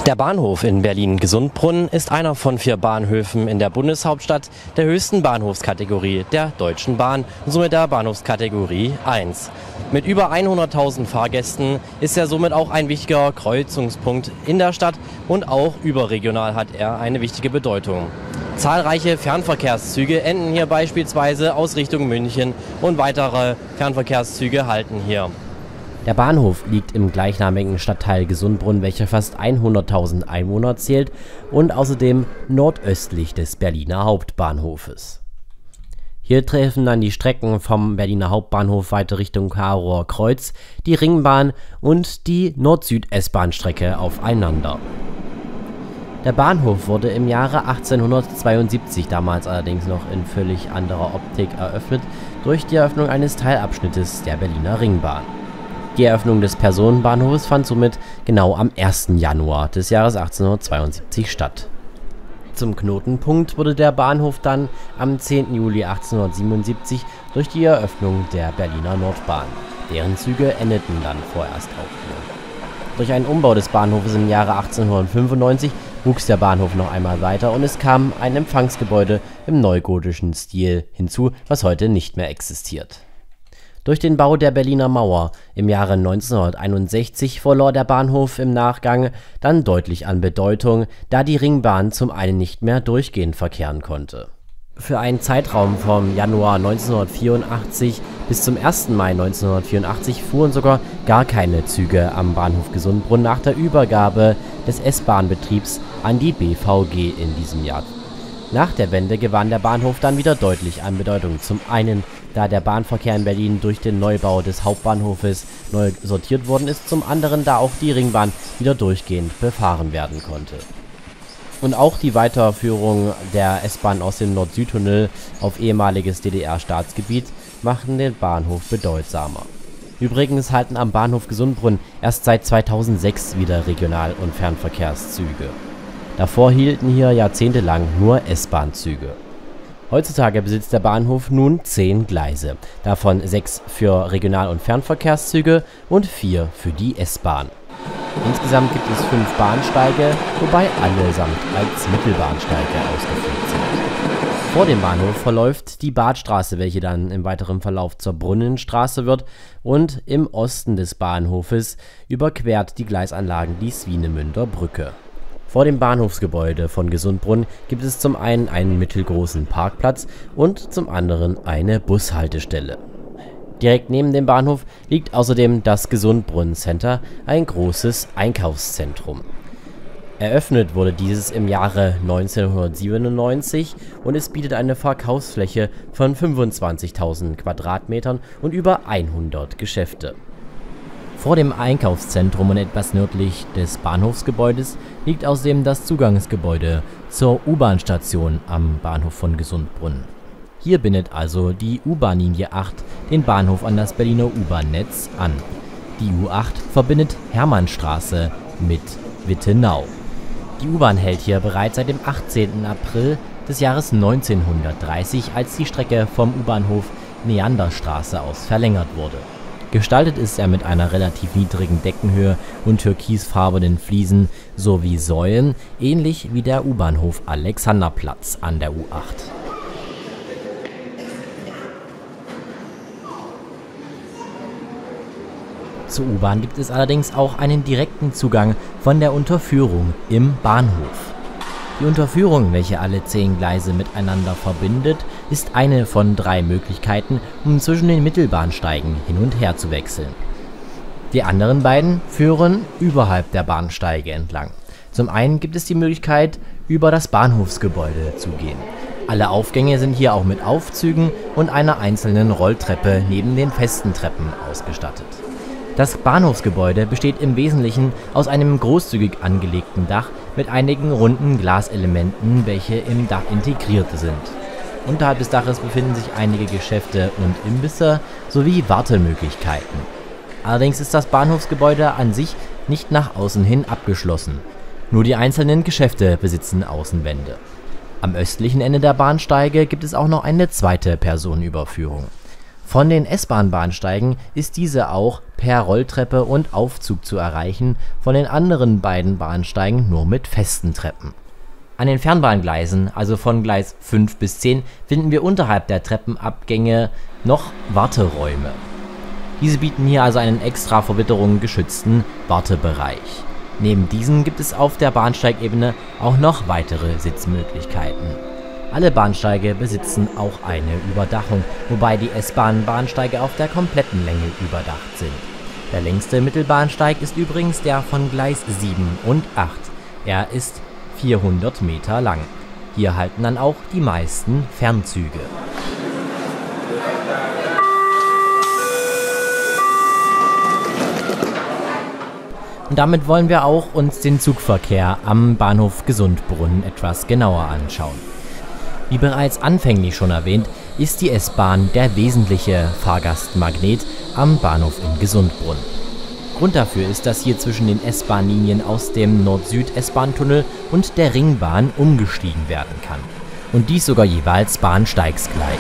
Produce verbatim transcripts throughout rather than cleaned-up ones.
Der Bahnhof in Berlin-Gesundbrunnen ist einer von vier Bahnhöfen in der Bundeshauptstadt der höchsten Bahnhofskategorie der Deutschen Bahn und somit der Bahnhofskategorie eins. Mit über hunderttausend Fahrgästen ist er somit auch ein wichtiger Kreuzungspunkt in der Stadt und auch überregional hat er eine wichtige Bedeutung. Zahlreiche Fernverkehrszüge enden hier beispielsweise aus Richtung München und weitere Fernverkehrszüge halten hier. Der Bahnhof liegt im gleichnamigen Stadtteil Gesundbrunnen, welcher fast hunderttausend Einwohner zählt und außerdem nordöstlich des Berliner Hauptbahnhofes. Hier treffen dann die Strecken vom Berliner Hauptbahnhof weiter Richtung Karower Kreuz, die Ringbahn und die Nord-Süd-S-Bahn-Strecke aufeinander. Der Bahnhof wurde im Jahre achtzehnhundertzweiundsiebzig, damals allerdings noch in völlig anderer Optik, eröffnet durch die Eröffnung eines Teilabschnittes der Berliner Ringbahn. Die Eröffnung des Personenbahnhofes fand somit genau am ersten Januar des Jahres achtzehnhundertzweiundsiebzig statt. Zum Knotenpunkt wurde der Bahnhof dann am zehnten Juli achtzehnhundertsiebenundsiebzig durch die Eröffnung der Berliner Nordbahn. Deren Züge endeten dann vorerst auch hier. Durch einen Umbau des Bahnhofes im Jahre achtzehnhundertfünfundneunzig wuchs der Bahnhof noch einmal weiter und es kam ein Empfangsgebäude im neugotischen Stil hinzu, was heute nicht mehr existiert. Durch den Bau der Berliner Mauer im Jahre neunzehnhunderteinundsechzig verlor der Bahnhof im Nachgang dann deutlich an Bedeutung, da die Ringbahn zum einen nicht mehr durchgehend verkehren konnte. Für einen Zeitraum vom Januar neunzehnhundertvierundachtzig bis zum ersten Mai neunzehnhundertvierundachtzig fuhren sogar gar keine Züge am Bahnhof Gesundbrunnen nach der Übergabe des S-Bahn-Betriebs an die B V G in diesem Jahr. Nach der Wende gewann der Bahnhof dann wieder deutlich an Bedeutung. Zum einen, da der Bahnverkehr in Berlin durch den Neubau des Hauptbahnhofes neu sortiert worden ist, zum anderen, da auch die Ringbahn wieder durchgehend befahren werden konnte. Und auch die Weiterführung der S-Bahn aus dem Nord-Süd-Tunnel auf ehemaliges D D R-Staatsgebiet machten den Bahnhof bedeutsamer. Übrigens halten am Bahnhof Gesundbrunnen erst seit zweitausendsechs wieder Regional- und Fernverkehrszüge. Davor hielten hier jahrzehntelang nur S-Bahn-Züge. Heutzutage besitzt der Bahnhof nun zehn Gleise, davon sechs für Regional- und Fernverkehrszüge und vier für die S-Bahn. Insgesamt gibt es fünf Bahnsteige, wobei allesamt als Mittelbahnsteige ausgeführt sind. Vor dem Bahnhof verläuft die Badstraße, welche dann im weiteren Verlauf zur Brunnenstraße wird, und im Osten des Bahnhofes überquert die Gleisanlagen die Swinemünder Brücke. Vor dem Bahnhofsgebäude von Gesundbrunnen gibt es zum einen einen mittelgroßen Parkplatz und zum anderen eine Bushaltestelle. Direkt neben dem Bahnhof liegt außerdem das Gesundbrunnen Center, ein großes Einkaufszentrum. Eröffnet wurde dieses im Jahre neunzehnhundertsiebenundneunzig und es bietet eine Verkaufsfläche von fünfundzwanzigtausend Quadratmetern und über hundert Geschäfte. Vor dem Einkaufszentrum und etwas nördlich des Bahnhofsgebäudes liegt außerdem das Zugangsgebäude zur U-Bahn-Station am Bahnhof von Gesundbrunnen. Hier bindet also die U-Bahn-Linie acht den Bahnhof an das Berliner U-Bahn-Netz an. Die U acht verbindet Hermannstraße mit Wittenau. Die U-Bahn hält hier bereits seit dem achtzehnten April des Jahres neunzehnhundertdreißig, als die Strecke vom U-Bahnhof Neanderstraße aus verlängert wurde. Gestaltet ist er mit einer relativ niedrigen Deckenhöhe und türkisfarbenen Fliesen sowie Säulen, ähnlich wie der U-Bahnhof Alexanderplatz an der U acht. Zur U-Bahn gibt es allerdings auch einen direkten Zugang von der Unterführung im Bahnhof. Die Unterführung, welche alle zehn Gleise miteinander verbindet, ist eine von drei Möglichkeiten, um zwischen den Mittelbahnsteigen hin und her zu wechseln. Die anderen beiden führen überhalb der Bahnsteige entlang. Zum einen gibt es die Möglichkeit, über das Bahnhofsgebäude zu gehen. Alle Aufgänge sind hier auch mit Aufzügen und einer einzelnen Rolltreppe neben den festen Treppen ausgestattet. Das Bahnhofsgebäude besteht im Wesentlichen aus einem großzügig angelegten Dach mit einigen runden Glaselementen, welche im Dach integriert sind. Unterhalb des Daches befinden sich einige Geschäfte und Imbisse sowie Wartemöglichkeiten. Allerdings ist das Bahnhofsgebäude an sich nicht nach außen hin abgeschlossen. Nur die einzelnen Geschäfte besitzen Außenwände. Am östlichen Ende der Bahnsteige gibt es auch noch eine zweite Personenüberführung. Von den S-Bahn-Bahnsteigen ist diese auch per Rolltreppe und Aufzug zu erreichen, von den anderen beiden Bahnsteigen nur mit festen Treppen. An den Fernbahngleisen, also von Gleis fünf bis zehn, finden wir unterhalb der Treppenabgänge noch Warteräume. Diese bieten hier also einen extra vor Witterung geschützten Wartebereich. Neben diesen gibt es auf der Bahnsteigebene auch noch weitere Sitzmöglichkeiten. Alle Bahnsteige besitzen auch eine Überdachung, wobei die S-Bahn-Bahnsteige auf der kompletten Länge überdacht sind. Der längste Mittelbahnsteig ist übrigens der von Gleis sieben und acht. Er ist vierhundert Meter lang. Hier halten dann auch die meisten Fernzüge. Und damit wollen wir auch uns den Zugverkehr am Bahnhof Gesundbrunn etwas genauer anschauen. Wie bereits anfänglich schon erwähnt, ist die S-Bahn der wesentliche Fahrgastmagnet am Bahnhof in Gesundbrunn. Grund dafür ist, dass hier zwischen den S-Bahn-Linien aus dem Nord-Süd-S-Bahn-Tunnel und der Ringbahn umgestiegen werden kann. Und dies sogar jeweils bahnsteigsgleich.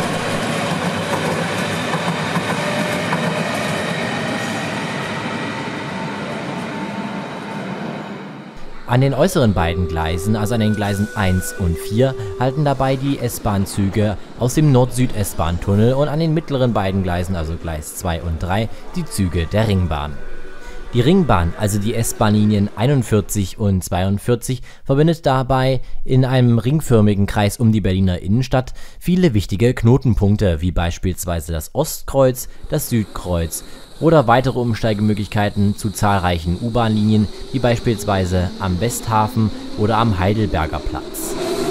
An den äußeren beiden Gleisen, also an den Gleisen eins und vier, halten dabei die S-Bahn-Züge aus dem Nord-Süd-S-Bahn-Tunnel und an den mittleren beiden Gleisen, also Gleis zwei und drei, die Züge der Ringbahn. Die Ringbahn, also die S-Bahn-Linien einundvierzig und zweiundvierzig, verbindet dabei in einem ringförmigen Kreis um die Berliner Innenstadt viele wichtige Knotenpunkte, wie beispielsweise das Ostkreuz, das Südkreuz oder weitere Umsteigemöglichkeiten zu zahlreichen U-Bahn-Linien, wie beispielsweise am Westhafen oder am Heidelberger Platz.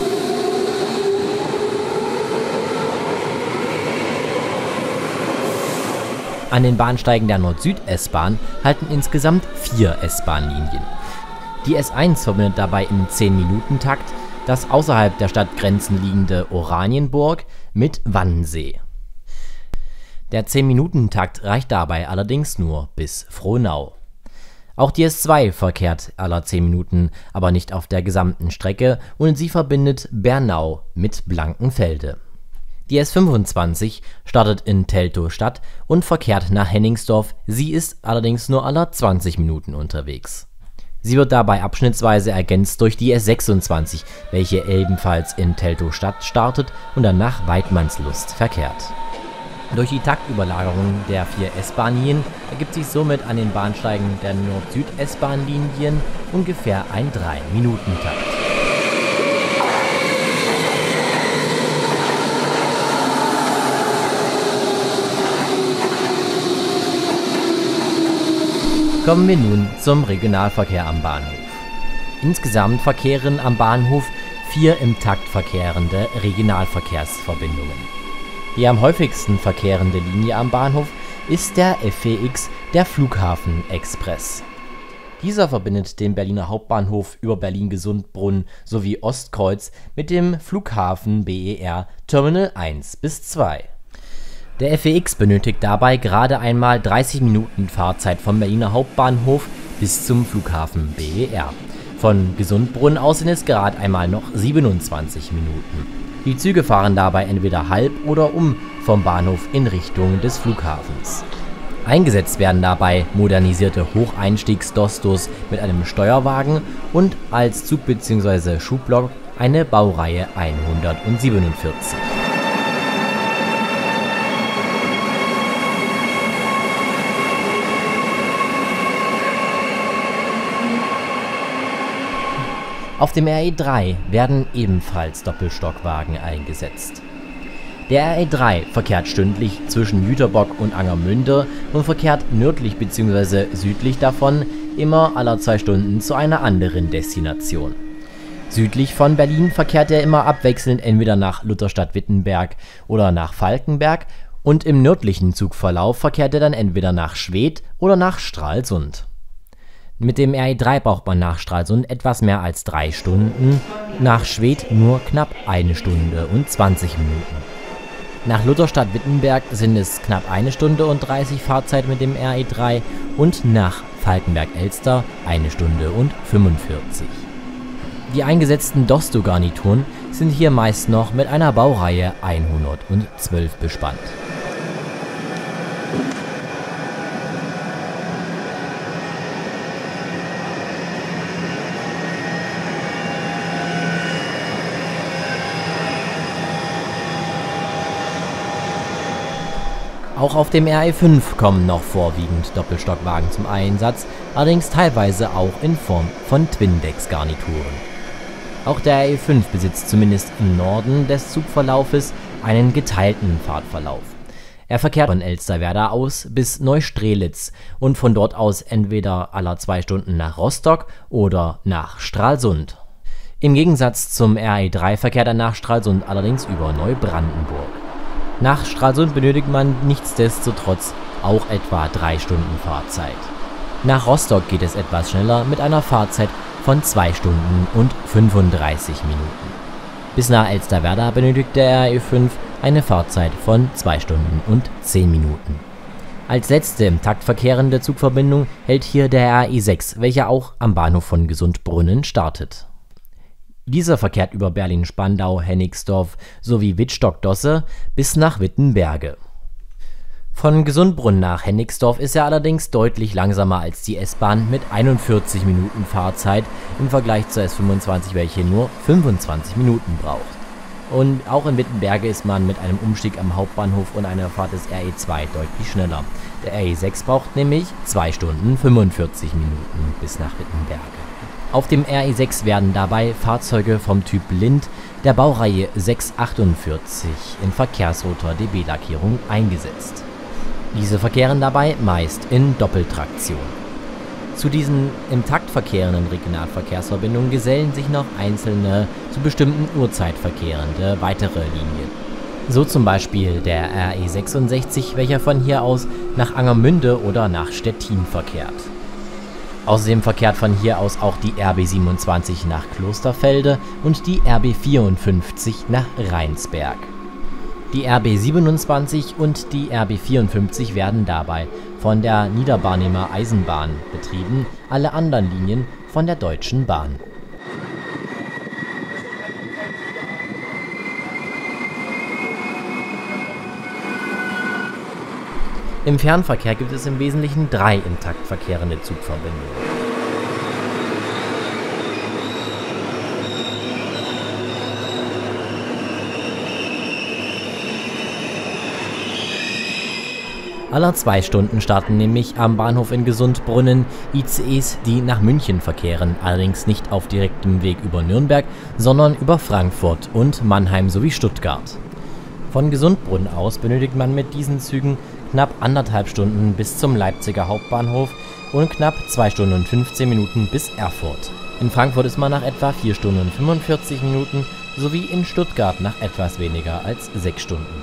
An den Bahnsteigen der Nord-Süd-S-Bahn halten insgesamt vier S-Bahn-Linien. Die S eins verbindet dabei im zehn-Minuten-Takt das außerhalb der Stadtgrenzen liegende Oranienburg mit Wannsee. Der zehn-Minuten-Takt reicht dabei allerdings nur bis Frohnau. Auch die S zwei verkehrt aller zehn Minuten, aber nicht auf der gesamten Strecke, und sie verbindet Bernau mit Blankenfelde. Die S fünfundzwanzig startet in Teltow-Stadt und verkehrt nach Hennigsdorf, sie ist allerdings nur alle zwanzig Minuten unterwegs. Sie wird dabei abschnittsweise ergänzt durch die S sechsundzwanzig, welche ebenfalls in Teltow-Stadt startet und dann nach Waidmannslust verkehrt. Durch die Taktüberlagerung der vier S-Bahn-Linien ergibt sich somit an den Bahnsteigen der Nord-Süd-S-Bahn-Linien ungefähr ein drei Minuten Takt. Kommen wir nun zum Regionalverkehr am Bahnhof. Insgesamt verkehren am Bahnhof vier im Takt verkehrende Regionalverkehrsverbindungen. Die am häufigsten verkehrende Linie am Bahnhof ist der F V X, der Flughafen-Express. Dieser verbindet den Berliner Hauptbahnhof über Berlin-Gesundbrunn sowie Ostkreuz mit dem Flughafen B E R Terminal eins bis zwei. Der F V X benötigt dabei gerade einmal dreißig Minuten Fahrzeit vom Berliner Hauptbahnhof bis zum Flughafen B E R. Von Gesundbrunn aus sind es gerade einmal noch siebenundzwanzig Minuten. Die Züge fahren dabei entweder halb oder um vom Bahnhof in Richtung des Flughafens. Eingesetzt werden dabei modernisierte Hocheinstiegs-Dostos mit einem Steuerwagen und als Zug- bzw. Schublok eine Baureihe hundertsiebenundvierzig. Auf dem R E drei werden ebenfalls Doppelstockwagen eingesetzt. Der R E drei verkehrt stündlich zwischen Jüterbock und Angermünde und verkehrt nördlich bzw. südlich davon immer alle zwei Stunden zu einer anderen Destination. Südlich von Berlin verkehrt er immer abwechselnd entweder nach Lutherstadt-Wittenberg oder nach Falkenberg, und im nördlichen Zugverlauf verkehrt er dann entweder nach Schwedt oder nach Stralsund. Mit dem R E drei braucht man nach Stralsund etwas mehr als drei Stunden, nach Schwedt nur knapp eine Stunde und zwanzig Minuten. Nach Lutherstadt-Wittenberg sind es knapp eine Stunde und dreißig Fahrzeit mit dem R E drei und nach Falkenberg-Elster eine Stunde und fünfundvierzig. Die eingesetzten Dosto-Garnituren sind hier meist noch mit einer Baureihe hundertzwölf bespannt. Auch auf dem R E fünf kommen noch vorwiegend Doppelstockwagen zum Einsatz, allerdings teilweise auch in Form von Twindex-Garnituren. Auch der R E fünf besitzt zumindest im Norden des Zugverlaufes einen geteilten Fahrtverlauf. Er verkehrt von Elsterwerda aus bis Neustrelitz und von dort aus entweder alle zwei Stunden nach Rostock oder nach Stralsund. Im Gegensatz zum R E drei verkehrt er nach Stralsund allerdings über Neubrandenburg. Nach Stralsund benötigt man nichtsdestotrotz auch etwa drei Stunden Fahrzeit. Nach Rostock geht es etwas schneller mit einer Fahrzeit von zwei Stunden und fünfunddreißig Minuten. Bis nach Elsterwerda benötigt der R E fünf eine Fahrzeit von zwei Stunden und zehn Minuten. Als letzte im Takt verkehrende Zugverbindung hält hier der R E sechs, welcher auch am Bahnhof von Gesundbrunnen startet. Dieser verkehrt über Berlin-Spandau, Hennigsdorf sowie Wittstock-Dosse bis nach Wittenberge. Von Gesundbrunnen nach Hennigsdorf ist er allerdings deutlich langsamer als die S-Bahn mit einundvierzig Minuten Fahrzeit im Vergleich zur S fünfundzwanzig, welche nur fünfundzwanzig Minuten braucht. Und auch in Wittenberge ist man mit einem Umstieg am Hauptbahnhof und einer Fahrt des R E zwei deutlich schneller. Der R E sechs braucht nämlich zwei Stunden fünfundvierzig Minuten bis nach Wittenberge. Auf dem R E sechs werden dabei Fahrzeuge vom Typ Lind der Baureihe sechshundertachtundvierzig in verkehrsroter D B-Lackierung eingesetzt. Diese verkehren dabei meist in Doppeltraktion. Zu diesen im Takt verkehrenden Regionalverkehrsverbindungen gesellen sich noch einzelne zu bestimmten Uhrzeit verkehrende weitere Linien. So zum Beispiel der R E sechsundsechzig, welcher von hier aus nach Angermünde oder nach Stettin verkehrt. Außerdem verkehrt von hier aus auch die R B siebenundzwanzig nach Klosterfelde und die R B vierundfünfzig nach Rheinsberg. Die R B siebenundzwanzig und die R B vierundfünfzig werden dabei von der Niederbarnimer Eisenbahn betrieben, alle anderen Linien von der Deutschen Bahn. Im Fernverkehr gibt es im Wesentlichen drei im Takt verkehrende Zugverbindungen. Alle zwei Stunden starten nämlich am Bahnhof in Gesundbrunnen I C Es, die nach München verkehren, allerdings nicht auf direktem Weg über Nürnberg, sondern über Frankfurt und Mannheim sowie Stuttgart. Von Gesundbrunnen aus benötigt man mit diesen Zügen knapp anderthalb Stunden bis zum Leipziger Hauptbahnhof und knapp zwei Stunden und fünfzehn Minuten bis Erfurt. In Frankfurt ist man nach etwa vier Stunden und fünfundvierzig Minuten sowie in Stuttgart nach etwas weniger als sechs Stunden.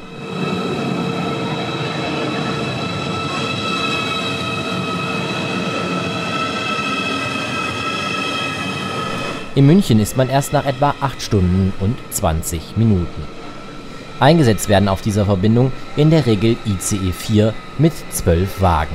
In München ist man erst nach etwa acht Stunden und zwanzig Minuten. Eingesetzt werden auf dieser Verbindung in der Regel I C E vier mit zwölf Wagen.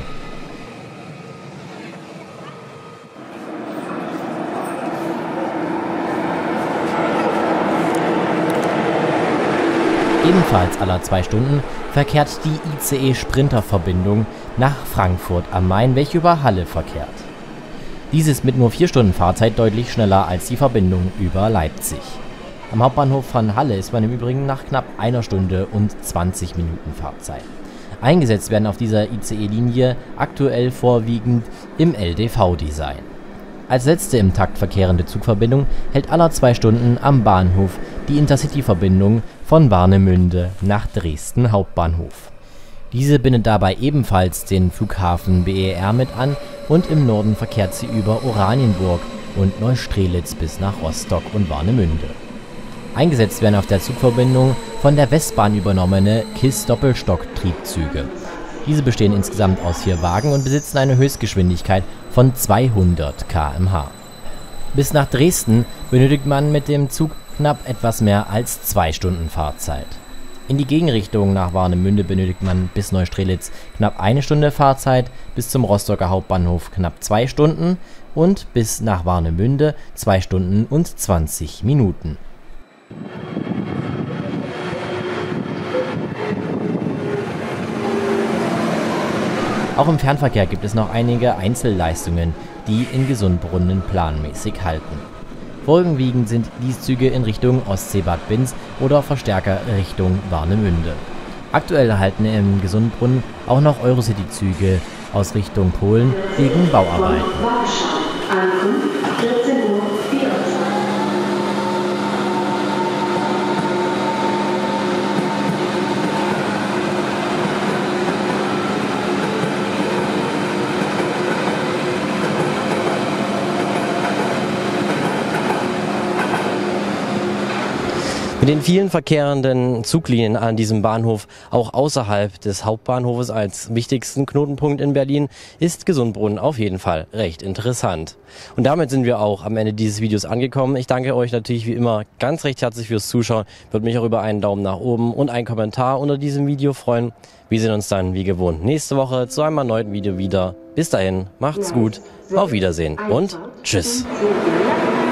Ebenfalls alle zwei Stunden verkehrt die I C E-Sprinter-Verbindung nach Frankfurt am Main, welche über Halle verkehrt. Dies ist mit nur vier Stunden Fahrzeit deutlich schneller als die Verbindung über Leipzig. Am Hauptbahnhof von Halle ist man im Übrigen nach knapp einer Stunde und zwanzig Minuten Fahrzeit. Eingesetzt werden auf dieser I C E-Linie aktuell vorwiegend im L D V-Design. Als letzte im Takt verkehrende Zugverbindung hält alle zwei Stunden am Bahnhof die Intercity-Verbindung von Warnemünde nach Dresden Hauptbahnhof. Diese bindet dabei ebenfalls den Flughafen B E R mit an und im Norden verkehrt sie über Oranienburg und Neustrelitz bis nach Rostock und Warnemünde. Eingesetzt werden auf der Zugverbindung von der Westbahn übernommene K I S-Doppelstock-Triebzüge. Diese bestehen insgesamt aus vier Wagen und besitzen eine Höchstgeschwindigkeit von zweihundert Kilometer pro Stunde. Bis nach Dresden benötigt man mit dem Zug knapp etwas mehr als zwei Stunden Fahrzeit. In die Gegenrichtung nach Warnemünde benötigt man bis Neustrelitz knapp eine Stunde Fahrzeit, bis zum Rostocker Hauptbahnhof knapp zwei Stunden und bis nach Warnemünde zwei Stunden und zwanzig Minuten. Auch im Fernverkehr gibt es noch einige Einzelleistungen, die in Gesundbrunnen planmäßig halten. Vorwiegend sind dies Züge in Richtung Ostsee-Bad Binz oder Verstärker Richtung Warnemünde. Aktuell halten im Gesundbrunnen auch noch Eurocity-Züge aus Richtung Polen wegen Bauarbeiten. Mit den vielen verkehrenden Zuglinien an diesem Bahnhof, auch außerhalb des Hauptbahnhofes als wichtigsten Knotenpunkt in Berlin, ist Gesundbrunnen auf jeden Fall recht interessant. Und damit sind wir auch am Ende dieses Videos angekommen. Ich danke euch natürlich wie immer ganz recht herzlich fürs Zuschauen. Würde mich auch über einen Daumen nach oben und einen Kommentar unter diesem Video freuen. Wir sehen uns dann wie gewohnt nächste Woche zu einem erneuten Video wieder. Bis dahin, macht's gut, auf Wiedersehen und tschüss.